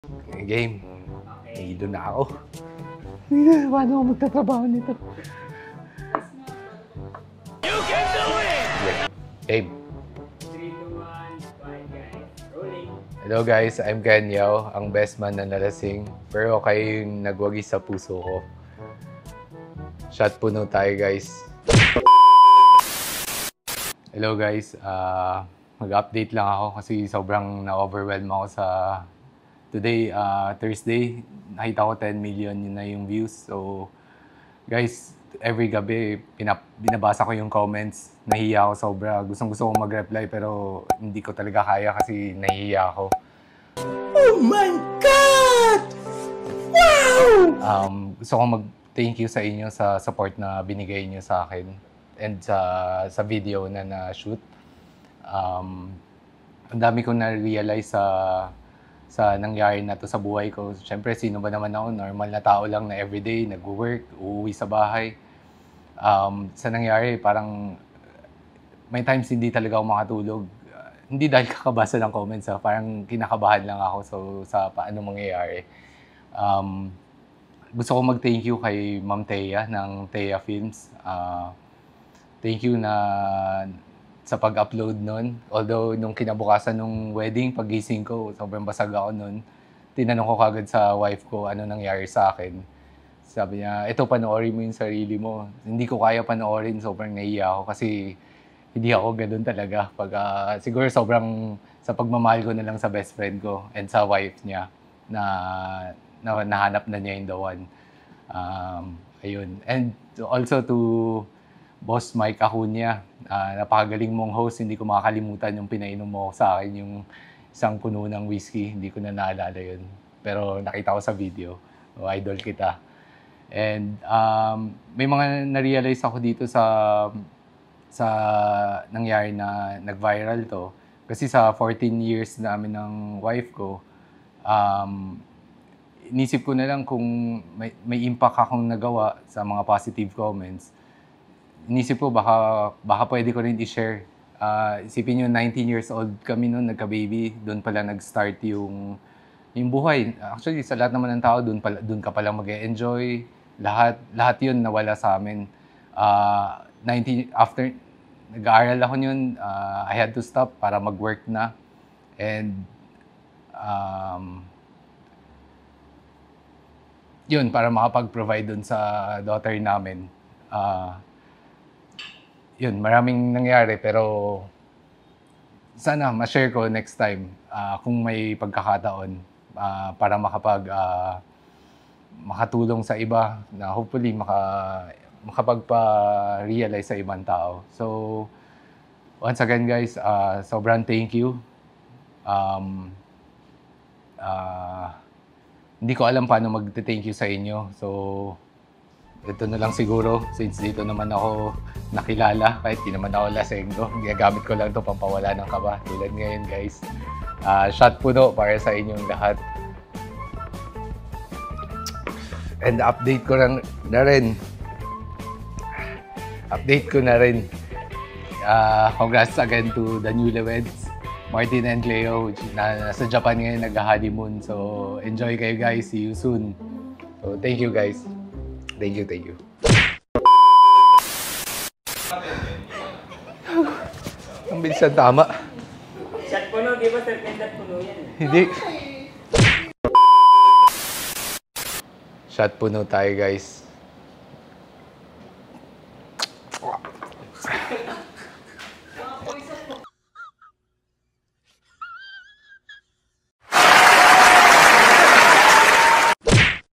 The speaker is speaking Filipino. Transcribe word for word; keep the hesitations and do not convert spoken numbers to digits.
Game. Okay. Nandito na ako. Paano ako magtatrabaho nito? You can do it! Game. three, two, one, five, guys. Rolling. Hello guys, I'm Ken Yao, ang best man na nalasing. Pero kayo yung nagwagi sa puso ko. Shot puno tayo guys. Hello guys, uh, mag-update lang ako kasi sobrang na-overwhelm ako sa today, uh, Thursday. Nakita ko ten million yun na yung views. So guys, every gabi pinap binabasa ko yung comments. Nahiya ako sobra. Gustong gusto ko mag-reply pero hindi ko talaga kaya kasi nahiya ako. Oh my God! Wow! Um, gusto ko mag-thank you sa inyo sa support na binigay niyo sa akin and sa sa video na na-shoot. Um, ang dami kong na-realize sa sa nangyari na to sa buhay ko. Siyempre, sino ba naman ako? Normal na tao lang na everyday, nag-work, uuwi sa bahay. Um, sa nangyari, parang may times hindi talaga ako makatulog. Uh, hindi dahil kakabasa ng comments, ha? Parang kinakabahan lang ako so, sa paano mangyayari. Um, gusto ko mag-thank you kay Ma'am Thea ng Thea Films. Uh, thank you na sa pag-upload nun. Although, nung kinabukasan nung wedding, pagising ko, sobrang basag ako nun. Tinanong ko kagad sa wife ko ano nangyari sa akin. Sabi niya, ito, panoorin mo yung sarili mo. Hindi ko kaya panoorin, sobrang naiya ako kasi hindi ako ganun talaga. Pag, uh, siguro sobrang sa pagmamahal ko na lang sa best friend ko and sa wife niya na, na nahanap na niya yung the one. Um, ayun. And also to Boss Mike Acuña, uh, napakagaling mong host. Hindi ko makakalimutan yung pinainom mo sa akin, yung isang kuno ng whiskey. Hindi ko na naalala yun. Pero nakita ko sa video. O, idol kita. And um, may mga na-realize ako dito sa sa nangyari na nag-viral to. Kasi sa fourteen years namin ng wife ko, um, inisip ko na lang kung may, may impact akong nagawa sa mga positive comments. Inisip ko baka, baka pwede ko rin i-share. Uh, isipin nyo, nineteen years old kami noon, nagka-baby. Doon pala nag-start yung, yung buhay. Actually, sa lahat naman ng tao, doon, pala, doon ka pala mag-e-enjoy. Lahat, lahat yun nawala sa amin. Uh, nineteen, after, nag-aaral ako yun, uh, I had to stop para mag-work na. And, um, yun, para makapag-provide doon sa daughter namin. Uh, yun, maraming nangyari pero sana ma-share ko next time uh, kung may pagkakataon uh, para makapag uh, makatulong sa iba na hopefully maka, makapagpa-realize sa ibang tao. So, once again guys, uh, sobrang thank you. Um, uh, hindi ko alam paano mag-thank you sa inyo. So, ito na lang siguro, since dito naman ako nakilala, kahit di naman ako lasenggo. Ginagamit ko lang ito pampawala ng kaba. Tulad ngayon guys. Uh, shot puno para sa inyong lahat. And update ko lang na rin. Update ko na rin. Uh, congrats again to the newlyweds, Martin and Cleo, na nasa Japan ngayon nag-honeymoon. So enjoy kayo guys. See you soon. So thank you guys. Thank you, thank you. Ang bilisan tama. Shot puno, di ba sir? Shot puno yan. Hindi. Shot puno tayo, guys.